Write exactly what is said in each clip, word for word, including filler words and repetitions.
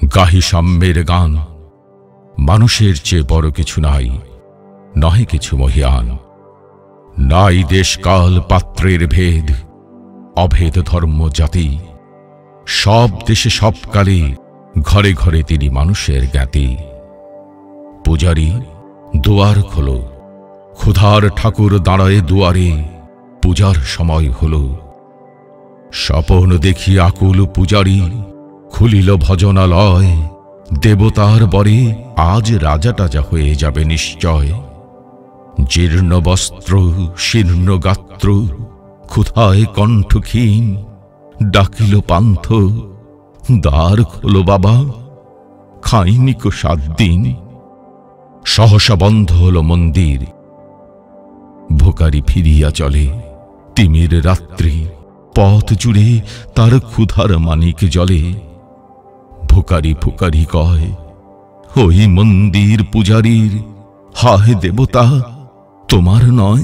গাহি সাম্যের গান। মানুষের চেয়ে বড় কিছু নাই, নহে কিছু মহিয়ান। নাই দেশকাল পাত্রের ভেদ, অভেদ ধর্ম জাতি। সব দেশে সব কালে ঘরে ঘরে তিনি মানুষের জ্ঞাতি। পূজারি দুয়ার খোলো, ক্ষুধার ঠাকুর দাঁড়ায় দুয়ারে, পূজার সময় হল। স্বপন দেখি আকুল পূজারি, খুলিল ভজনালয়। দেবতার বরে আজ রাজা টাজা হয়ে যাবে নিশ্চয়। জীর্ণ বস্ত্র শীর্ণ গাত্র, ক্ষুধায় কণ্ঠক্ষীণ। ডাকিল পান্থ, দ্বার খোলো বাবা, খাইনি কো সাত দিন। সহসা বন্ধ হল মন্দির, ভোকারি ফিরিয়া চলে। তিমির রাত্রি, পথ জুড়ে তার ক্ষুধার মানিক জলে। ভোকারি ফুকারি কয়, ওই মন্দির পূজারীর, হায় দেবতা তোমার নয়।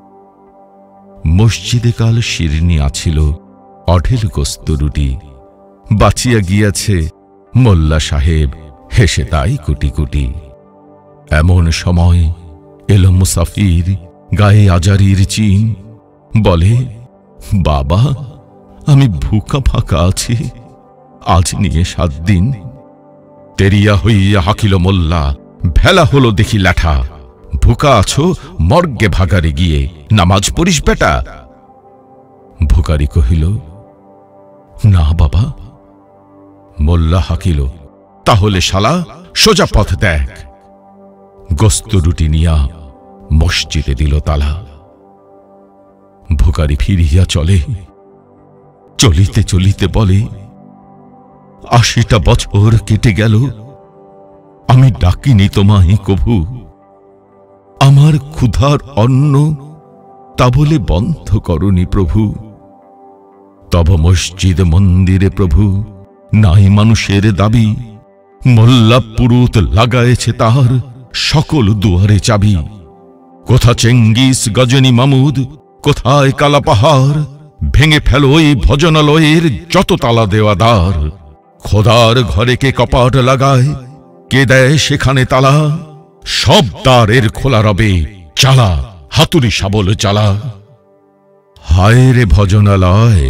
মসজিদে কাল শিরনি আছিল, অঢেল গোস্ত রুটি। বাঁচিয়া গিয়াছে মোল্লা সাহেব, হেসে তাই কুটি কুটি। এমন সময় এলো মুসাফির, গায়ে আজারির চিন। বলে, বাবা আমি ভুকা ফাঁকা আছি, আজ নিয়ে সাত দিন। তেরিয়া হইয়া হাকিল মোল্লা, ভেলা হলো দেখি ল্যাঠা। ভুকা আছো, মর্গে ভাগারে গিয়ে নামাজ পড়িস বেটা। ভুকারি কহিল, না বাবা। মোল্লা হাকিল, তাহলে শালা সোজা পথ দেখ। গোস্ত রুটি নিয়া মসজিদে দিল তালা। ভুকারি ফিরিয়া চলে, চলিতে চলিতে বলে, আশিটা বছর কেটে গেল, আমি ডাকিনি তোমায় কভু। আমার ক্ষুধার অন্ন তা বলে বন্ধ করনি প্রভু। তব মসজিদ মন্দিরে প্রভু নাই মানুষের দাবি। মোল্লা পুরুত লাগায়েছে তার সকল দুয়ারে চাবি। কোথা চেঙ্গিস গজনী মামুদ, কোথায় কালা পাহাড়। ভেঙে ফেলো ওই ভজনালয়ের যত তালা দেওয়া দ্বার। খোদার ঘরে কে কপাট লাগায়, কে দেয় সেখানে তালা। সব দ্বারের খোলা রবে, চালা হাতুড়ি শাবল চালা। হায় রে ভজনালয়,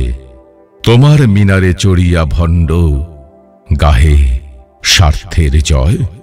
তোমার মিনারে চড়িয়া ভণ্ড, গাহে স্বার্থের জয়।